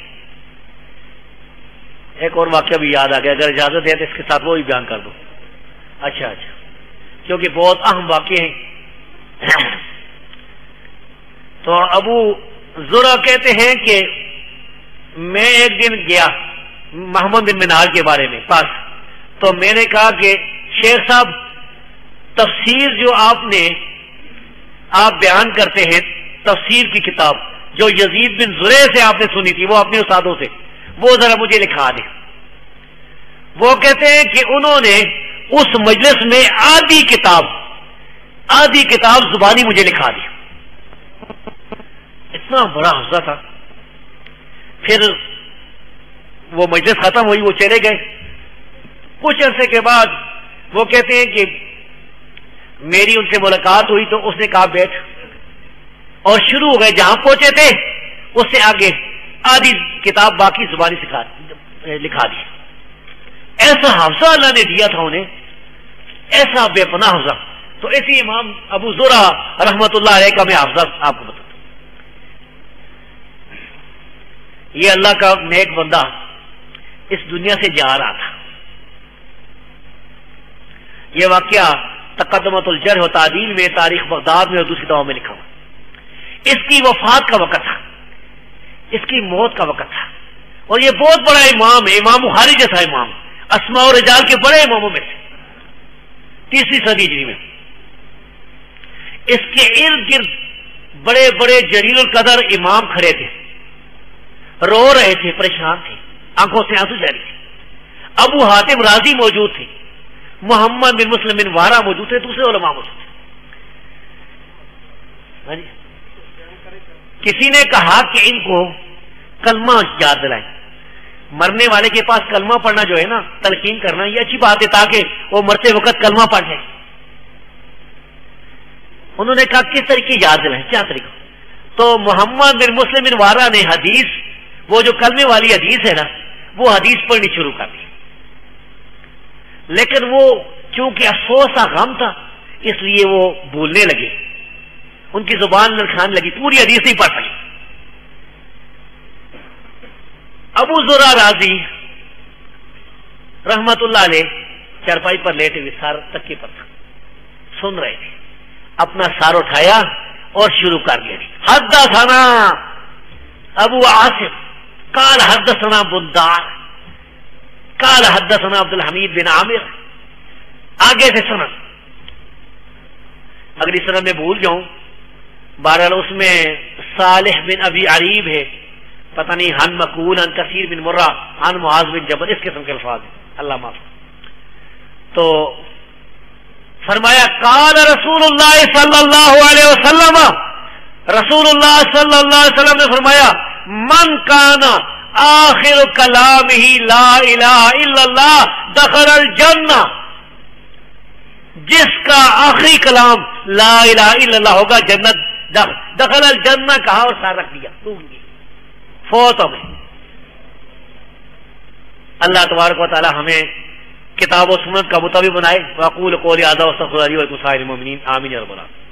ایک اور واقعہ بھی یاد آ گیا، اگر اجازت ہے تو اس کے ساتھ وہ بھی بیان کر دو. اچھا کیونکہ بہت اہم واقعے ہیں. تو ابو زرع کہتے ہیں کہ میں ایک دن گیا محمد بن منہال کے بارے میں پاس، تو میں نے کہا کہ شیخ صاحب تفسیر جو آپ بیان کرتے ہیں، تفسیر کی کتاب جو یزید بن زریع سے آپ نے سنی تھی، وہ اپنے استادوں سے، وہ ذرا مجھے لکھا دیں. وہ کہتے ہیں کہ انہوں نے اس مجلس میں آدھی کتاب زبانی مجھے لکھا دی. اتنا بڑا حوصلہ تھا. پھر وہ مجلس ختم ہوئی، وہ چلے گئے. کچھ عرصے کے بعد وہ کہتے ہیں کہ میری ان سے ملاقات ہوئی تو اس نے کہا بیٹھ، اور شروع ہو گئے جہاں پہنچے تھے اس سے آگے آدھی کتاب باقی زبانی لکھا دی. ایسا حافظہ اللہ نے دیا تھا انہیں، ایسا بے پناہ حافظہ. تو اسی امام ابو زرع رحمت اللہ علیہ کا میں حافظہ آپ کو بتاتا ہوں. یہ اللہ کا نیک بندہ اس دنیا سے جا رہا تھا. یہ واقعہ تقدمۃ الجرح و تعدیل میں، تاریخ بغداد میں اور دوسری کتابوں میں لکھا ہوا. اس کی وفات کا وقت تھا، اس کی موت کا وقت تھا. اور یہ بہت بڑا امام ہے، امام بخاری جیسا امام، اسماء و رجال کے بڑے اماموں میں سے، 3 صدی ہجری میں. اس کے ارد گرد بڑے بڑے جلیل القدر امام کھڑے تھے، رو رہے تھے، پریشان تھے، آنکھوں سے آنسو جاری تھے. ابو حاتم رازی موجود تھے، محمد بن مسلم بن وارا موجود تھے، دوسرے علماء موجود تھے. کسی نے کہا کہ ان کو کلمہ یاد دلائیں. مرنے والے کے پاس کلمہ پڑھنا جو ہے نا، تلقین کرنا، یہ اچھی بات ہے تاکہ وہ مرتے وقت کلمہ پڑھ جائے. انہوں نے کہا کس طریقے یاد دلائیں، کیا طریقہ؟ تو محمد بن مسلم بن وارا نے حدیث، وہ جو کلمے والی حدیث ہے نا، وہ حدیث پڑھنی شروع کر دی. لیکن وہ چونکہ افسوس کا غم تھا اس لیے وہ بھولنے لگے، ان کی زبان لڑکھانے لگی، پوری حدیث نہیں پڑھ سکی. ابو زرع رازی رحمت اللہ علیہ چارپائی پر لیٹے ہوئے، سار تکیے پر تھا، سن رہے تھے. اپنا سار اٹھایا اور شروع کر لیا. حدثنا ابو عاصم قال حدثنا بندار قال حدثنا عبد الحمید بن عامر. آگے سے سند، اگلی سند میں بھول جاؤں، بہرحال اس میں صالح بن ابی عریب ہے، پتہ نہیں ہن مقول ان کثیر بن مرہ ہن معاذ بن جبل، اس قسم کے الفاظ ہیں، اللہ معاف. تو فرمایا قال رسول اللہ صلی اللہ علیہ وسلم، رسول اللہ صلی اللہ علیہ وسلم نے فرمایا من کانا آخر کلام ہی لا الہ الا اللہ دخل الجنہ، جس کا آخری کلام لا الہ الا اللہ ہوگا جنت دخل الجنہ کہا اور سار رکھ دیا فوت ہو گئی۔ اللہ تبارک و تعالی ہمیں کتاب و سنت کا مطابق بنائے۔ وَأَقُولُ قَوْلِي هَذَا وَأَسْتَغْفِرُ اللَّهَ لِي وَلَكُمْ وَلِسَائِرِ الْمُؤْمِنِينَ آمین یا رب العالمین۔